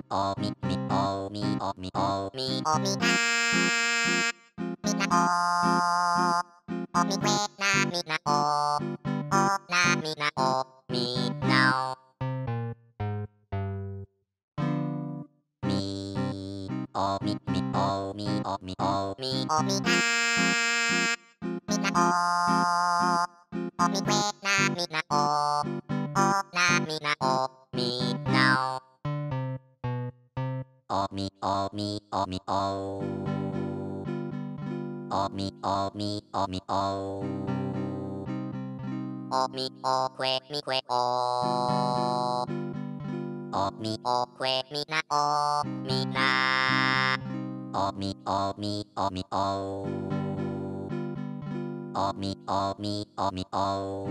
おみみおみおみおみおみなみなおみくえなみなおなみなおみなおみおみみおみおみおみおみなみなおみくえなみなおなみなおみなおみおみおみおおみおみおみおおみおくえみくえおおみおくえみなおみなおみおみおみおおみおみおみお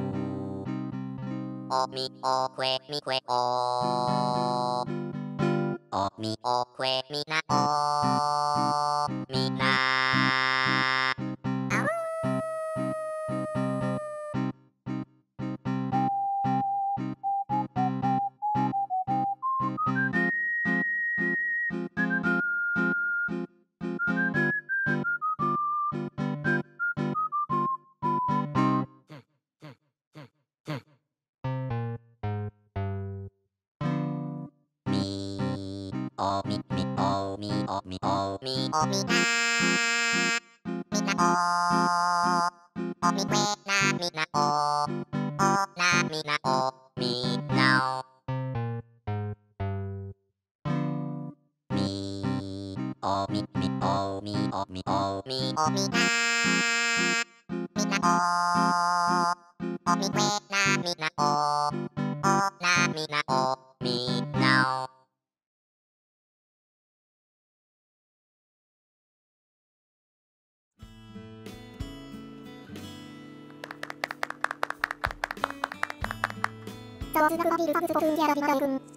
おみおくえみくえおおみおくえみなおみなみおみみおみおみおみおみなみなおみくえなみなおなみなおみなおみおみみおみおみおみおみなみなおみくえなみなおなみなおみなお雑学がビルパブスポクンギャラビナダイ君